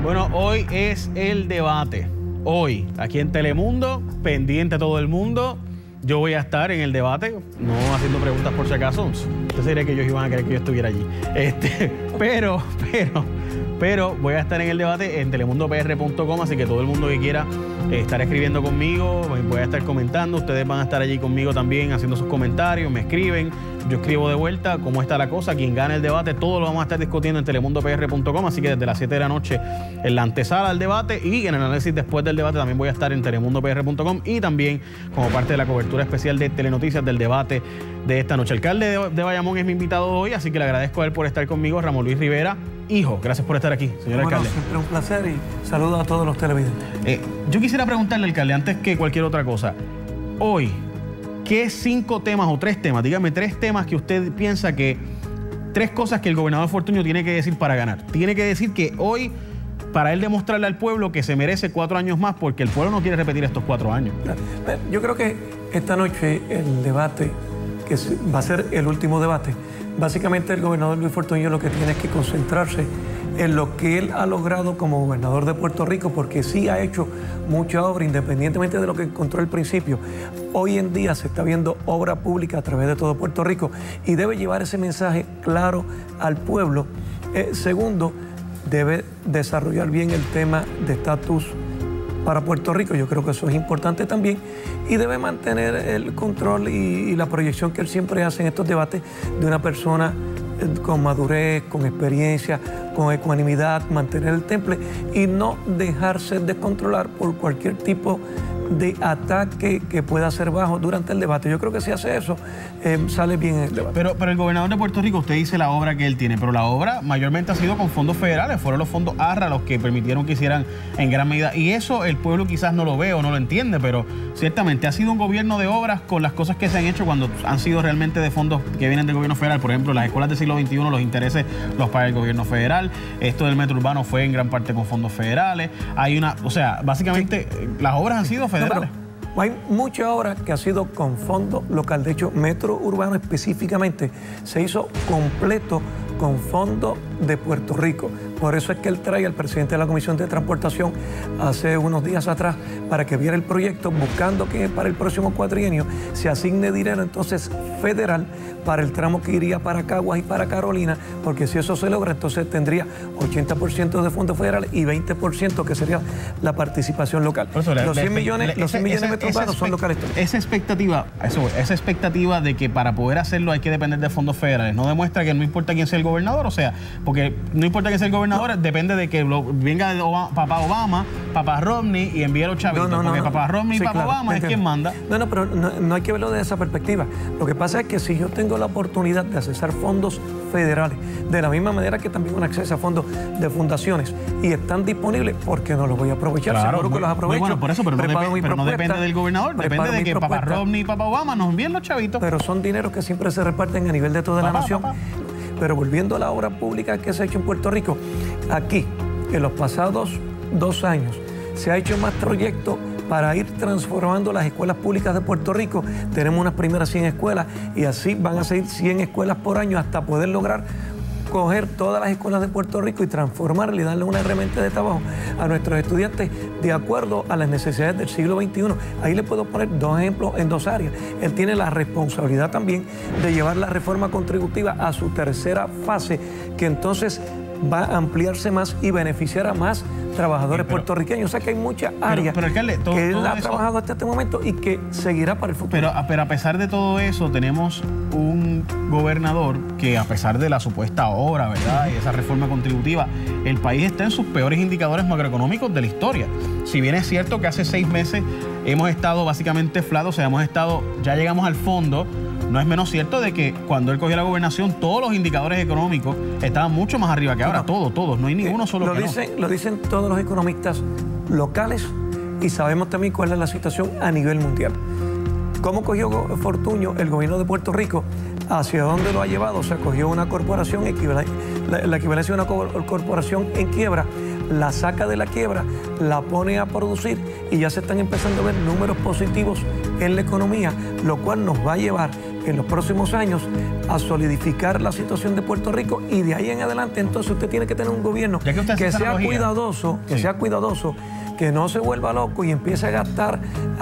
Bueno, hoy es el debate. Hoy, aquí en Telemundo, pendiente a todo el mundo. Yo voy a estar en el debate, no haciendo preguntas por si acaso. Usted diría que ellos iban a querer que yo estuviera allí. Pero voy a estar en el debate en telemundopr.com, así que todo el mundo que quiera estar escribiendo conmigo, voy a estar comentando. Ustedes van a estar allí conmigo también haciendo sus comentarios, me escriben, yo escribo de vuelta cómo está la cosa, quien gane el debate, todo lo vamos a estar discutiendo en telemundopr.com, así que desde las 7 de la noche en la antesala al debate y en el análisis después del debate también voy a estar en telemundopr.com y también como parte de la cobertura especial de Telenoticias del debate de esta noche. El alcalde de Bayamón es mi invitado hoy, así que le agradezco a él por estar conmigo, Ramón Luis Rivera. Hijo, gracias por estar aquí, señor alcalde. Siempre un placer y saludos a todos los televidentes. Yo quisiera preguntarle, alcalde, antes que cualquier otra cosa, hoy, ¿qué 5 temas o 3 temas, dígame 3 temas que usted piensa que, 3 cosas que el gobernador Fortuño tiene que decir para ganar? Tiene que decir que hoy, para él demostrarle al pueblo que se merece 4 años más, porque el pueblo no quiere repetir estos 4 años. Yo creo que esta noche el debate, que va a ser el último debate, básicamente el gobernador Luis Fortuño lo que tiene es que concentrarse en lo que él ha logrado como gobernador de Puerto Rico, porque sí ha hecho mucha obra, independientemente de lo que encontró al principio. Hoy en día se está viendo obra pública a través de todo Puerto Rico y debe llevar ese mensaje claro al pueblo. Segundo, debe desarrollar bien el tema de estatus para Puerto Rico. Yo creo que eso es importante también y debe mantener el control y la proyección que él siempre hace en estos debates de una persona con madurez, con experiencia, con ecuanimidad, mantener el temple y no dejarse descontrolar por cualquier tipo de ataque que pueda ser bajo durante el debate. Yo creo que si hace eso, sale bien el debate. Pero el gobernador de Puerto Rico, usted dice la obra que él tiene, pero la obra mayormente ha sido con fondos federales, fueron los fondos ARRA los que permitieron que hicieran en gran medida, y eso el pueblo quizás no lo ve o no lo entiende, pero ciertamente ha sido un gobierno de obras con las cosas que se han hecho cuando han sido realmente de fondos que vienen del gobierno federal. Por ejemplo, las escuelas del siglo XXI, los intereses los paga el gobierno federal, esto del metro urbano fue en gran parte con fondos federales, o sea, básicamente las obras han sido federales. No, hay mucha obra que ha sido con fondo local. De hecho, Metro Urbano específicamente se hizo completo con fondo de Puerto Rico. Por eso es que él trae al presidente de la Comisión de Transportación hace unos días atrás para que viera el proyecto, buscando que para el próximo cuatrienio se asigne dinero entonces federal para el tramo que iría para Caguas y para Carolina, porque si eso se logra, entonces tendría 80% de fondos federales y 20% que sería la participación local. Los 100 millones de metros urbanos son locales. Esa expectativa de que para poder hacerlo hay que depender de fondos federales, ¿no demuestra que no importa quién sea el gobernador? O sea, porque no importa quién sea el gobernador, depende de que venga de papá Obama, papá Romney y envíe a los chavitos, porque papá Romney y papá Obama es quien manda. Pero no hay que verlo de esa perspectiva. Lo que pasa es que si yo tengo la oportunidad de accesar fondos federales, de la misma manera que también uno accesa a fondos de fundaciones y están disponibles, ¿por qué no los voy a aprovechar? Claro, seguro que los aprovecho. Bueno, por eso, pero no depende del gobernador, depende de que papá Romney y papá Obama nos envíen los chavitos. Pero son dineros que siempre se reparten a nivel de toda la nación. Pero volviendo a la obra pública que se ha hecho en Puerto Rico, aquí, en los pasados 2 años, se ha hecho más proyectos para ir transformando las escuelas públicas de Puerto Rico. Tenemos unas primeras 100 escuelas y así van a seguir 100 escuelas por año hasta poder lograr coger todas las escuelas de Puerto Rico y transformarle y darle una herramienta de trabajo a nuestros estudiantes de acuerdo a las necesidades del siglo XXI. Ahí le puedo poner 2 ejemplos en 2 áreas. Él tiene la responsabilidad también de llevar la reforma contributiva a su tercera fase, que entonces va a ampliarse más y beneficiar a más trabajadores puertorriqueños. O sea que hay muchas áreas alcalde, que él ha trabajado hasta este momento y que seguirá para el futuro. Pero a pesar de todo eso, tenemos un gobernador que, a pesar de la supuesta obra, ¿verdad?, y esa reforma contributiva, el país está en sus peores indicadores macroeconómicos de la historia. Si bien es cierto que hace 6 meses hemos estado básicamente flat, o sea, ya llegamos al fondo, no es menos cierto de que cuando él cogió la gobernación, todos los indicadores económicos estaban mucho más arriba que ahora. Todos. No hay ninguno solo que lo dicen todos los economistas locales y sabemos también cuál es la situación a nivel mundial. ¿Cómo cogió Fortuño el gobierno de Puerto Rico? ¿Hacia dónde lo ha llevado? O sea, cogió una corporación la equivalencia de una corporación en quiebra, la saca de la quiebra, la pone a producir y ya se están empezando a ver números positivos en la economía, lo cual nos va a llevar en los próximos años a solidificar la situación de Puerto Rico, y de ahí en adelante entonces usted tiene que tener un gobierno que sea cuidadoso, que no se vuelva loco y empiece a gastar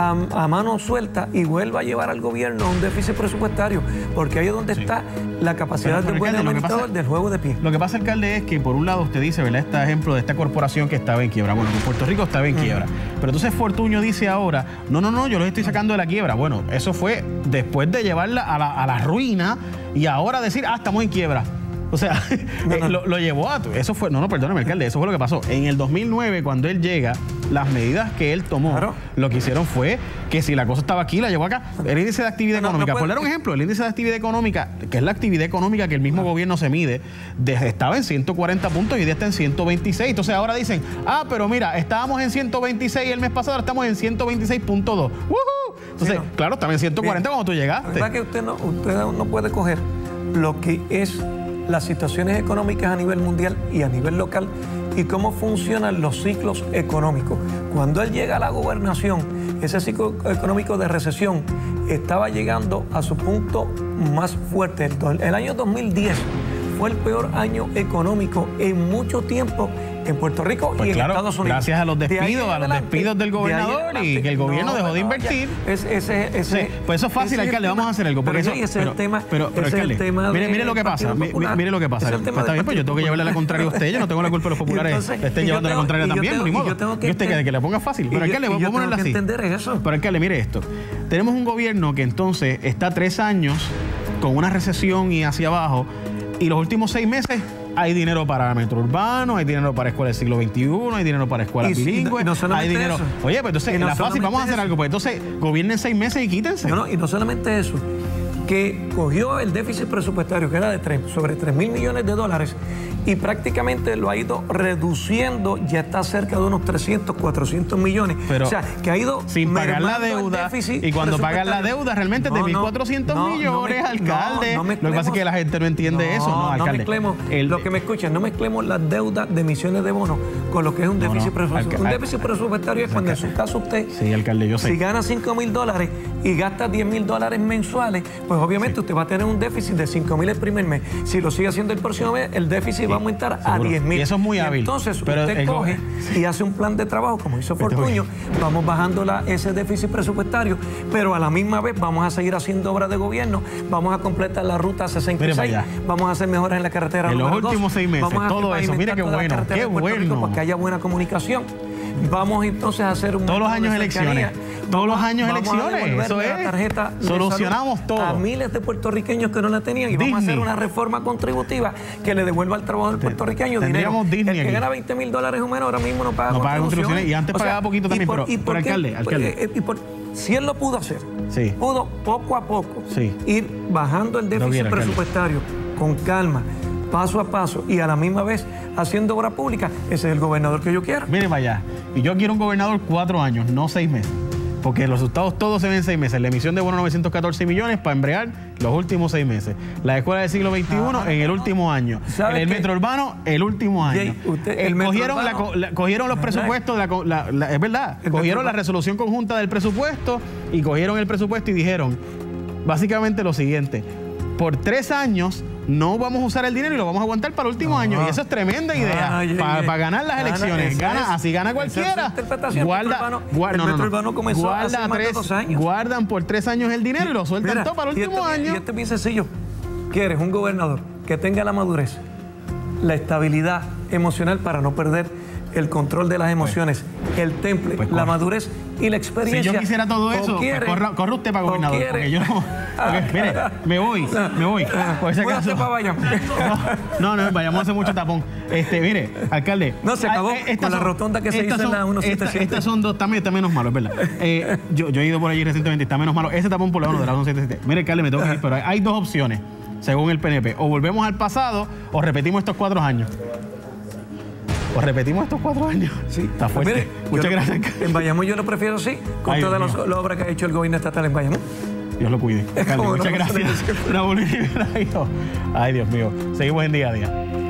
a mano suelta y vuelva a llevar al gobierno a un déficit presupuestario, porque ahí es donde está la capacidad del buen administrador del juego de pie. Lo que pasa, alcalde, es que por un lado usted dice, ¿verdad?, este ejemplo de esta corporación que estaba en quiebra. Bueno, Puerto Rico estaba en quiebra. Pero entonces Fortuño dice ahora, no, yo los estoy sacando de la quiebra. Bueno, eso fue después de llevarla a la ruina y ahora decir, estamos en quiebra. O sea, lo llevó a... Eso fue... No, perdóname, alcalde, eso fue lo que pasó. En el 2009, cuando él llega, las medidas que él tomó, lo que hicieron fue que si la cosa estaba aquí, la llevó acá. El índice de actividad económica, por dar un ejemplo, el índice de actividad económica, que es la actividad económica que el mismo gobierno se mide, estaba en 140 puntos y hoy día está en 126. Entonces ahora dicen, pero mira, estábamos en 126 el mes pasado, ahora estamos en 126.2. ¡Woohoo! Entonces, claro, estaba en 140 cuando tú llegaste. La verdad que usted no puede coger lo que es las situaciones económicas a nivel mundial y a nivel local y cómo funcionan los ciclos económicos. Cuando él llega a la gobernación, ese ciclo económico de recesión estaba llegando a su punto más fuerte. El año 2010 fue el peor año económico en mucho tiempo en Puerto Rico y en Estados Unidos. Gracias a los despidos del gobernador y que el gobierno dejó de invertir. Pues eso es fácil, alcalde, vamos a hacer algo. Pero ese es el tema. Pero alcalde, mire lo que pasa. Mire lo que pasa. Está bien, pues yo tengo que llevarle la contraria a usted. Yo no tengo la culpa de los populares. Le estén llevando la contraria también, ni modo. Y usted que le ponga fácil. Pero alcalde, vamos a ponerla así. Pero alcalde, mire esto. Tenemos un gobierno que entonces está 3 años con una recesión y hacia abajo, y los últimos 6 meses hay dinero para metro urbano, hay dinero para escuelas del siglo XXI, hay dinero para escuelas bilingües, hay dinero... Oye, pues entonces, la fácil, vamos a hacer algo, pues entonces gobiernen 6 meses y quítense. Y no solamente eso, que cogió el déficit presupuestario, que era de sobre 3,000 millones de dólares, y prácticamente lo ha ido reduciendo, ya está cerca de unos 300, 400 millones. Pero o sea, que ha ido sin pagar la deuda, y cuando pagas la deuda realmente es de 1.400 millones, alcalde. Lo que pasa es que la gente no entiende eso, ¿no, alcalde? No mezclemos, lo que me escuchan, no mezclemos las deudas de emisiones de bonos con lo que es un déficit presupuestario. Un déficit presupuestario es cuando en su caso usted, alcalde, yo sé, si gana $5,000 y gasta $10,000 mensuales, pues obviamente usted va a tener un déficit de $5,000 el primer mes. Si lo sigue haciendo el próximo mes, el déficit va a aumentar a $10,000. Y eso es muy hábil. Entonces usted coge y hace un plan de trabajo, como hizo Fortuño, vamos bajando ese déficit presupuestario, pero a la misma vez vamos a seguir haciendo obras de gobierno, vamos a completar la ruta 66, vamos a hacer mejoras en la carretera en número 2. En los últimos 6 meses, todo eso, mire qué bueno, qué bueno. Para que haya buena comunicación. Vamos entonces a hacer un... Todos los años elecciones. Todos los años elecciones. Eso es. La tarjeta solucionamos todo. A miles de puertorriqueños que no la tenían. Y vamos a hacer una reforma contributiva que le devuelva al trabajador puertorriqueño dinero. El que gana $20,000 o menos ahora mismo no paga contribuciones. Y antes pagaba poquito también. Pero alcalde. Si él lo pudo hacer, pudo poco a poco ir bajando el déficit presupuestario con calma, paso a paso y a la misma vez haciendo obra pública. Ese es el gobernador que yo quiero. Mire para allá. Y yo quiero un gobernador 4 años, no 6 meses. Porque los resultados todos se ven en 6 meses. La emisión de bonos 914 millones para embrear los últimos 6 meses. La escuela del siglo XXI en el último año. El metro urbano el último año. Cogieron los presupuestos, es verdad, cogieron la resolución conjunta del presupuesto y cogieron el presupuesto y dijeron básicamente lo siguiente: por 3 años no vamos a usar el dinero y lo vamos a aguantar para el último año. Y eso es tremenda idea. Para ganar las elecciones. Así gana cualquiera. Guardan por 3 años el dinero y lo sueltan todo para el último año. Y esto es bien sencillo. ¿Quieres un gobernador que tenga la madurez, la estabilidad emocional para no perder el control de las emociones, el temple, la madurez y la experiencia? Si yo quisiera todo eso, corre usted para gobernador. Porque yo no. Mire, me voy. Por ese caso. No, vayamos a hacer mucho tapón. Mire, alcalde. No, se acabó con la rotonda que se hizo en la 177. Estas son dos, está menos malo, es verdad. Yo he ido por allí recientemente, está menos malo. Ese tapón por la 1 de la 177. Mire, alcalde, me tengo que ir, pero hay 2 opciones, según el PNP. O volvemos al pasado o repetimos estos 4 años. ¿O repetimos estos 4 años? Sí. Está fuerte. Mire, muchas gracias. En Bayamón yo lo prefiero así, con todas las obras que ha hecho el gobierno estatal en Bayamón. Dios lo cuide. Muchas gracias. Raúl Rivera. Ay, Dios mío. Seguimos en día a día.